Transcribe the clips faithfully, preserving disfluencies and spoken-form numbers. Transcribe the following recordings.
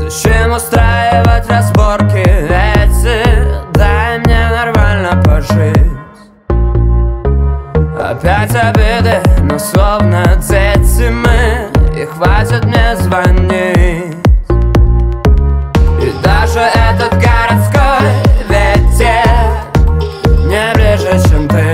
Зачем устраивать разборки эти? Дай мне нормально пожить. Опять обиды, но словно дети мы, и хватит мне звонить. И даже этот городской ветер не ближе, чем ты.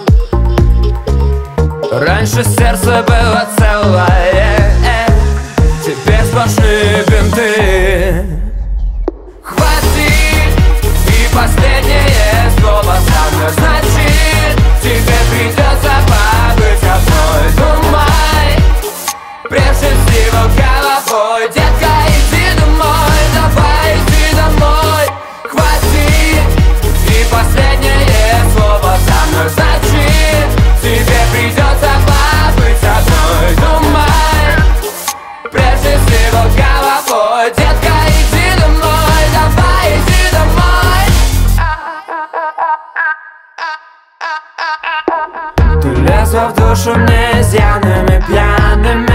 Раньше сердце было целое, теперь сплошные бинты. Хватит, и последнее слово со мной. Значит, тебе придется побыть одной. Думай, прежде всего головой. Детка, иди домой, давай иди домой. Хватит, и последнее слово со мной. Значит, тебе придется побыть одной. Думай, прежде всего головой. Детка, иди домой, давай иди домой. Ты лезла в душу мне изъянами пьяными.